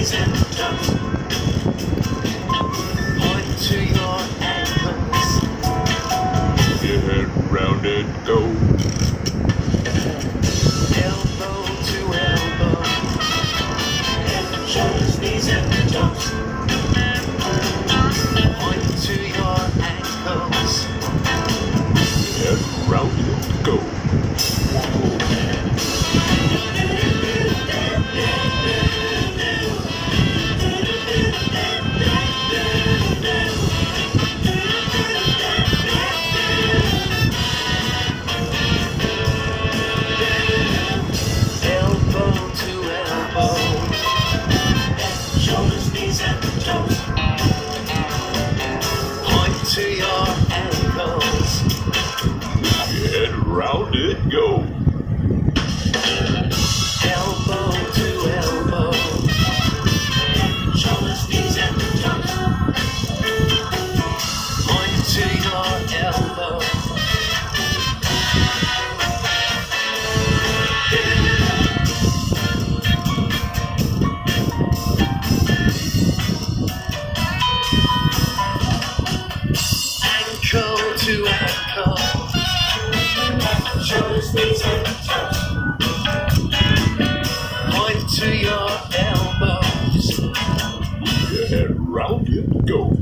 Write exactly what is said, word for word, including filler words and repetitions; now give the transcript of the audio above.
knees and toes. Point to your ankles. Your head round and go. Elbow to elbow. Head, shoulders, knees and toes. Point to your ankles. Head round and go. Elbow to elbow. Head, shoulders, knees and toes. Point to your ankles. Head round and go. Elbow to elbow. Shoulders, knees and toes. Point to your elbow. Ankle to ankle. Shoulders, knees and toes. Point to your elbows. Your head round and go.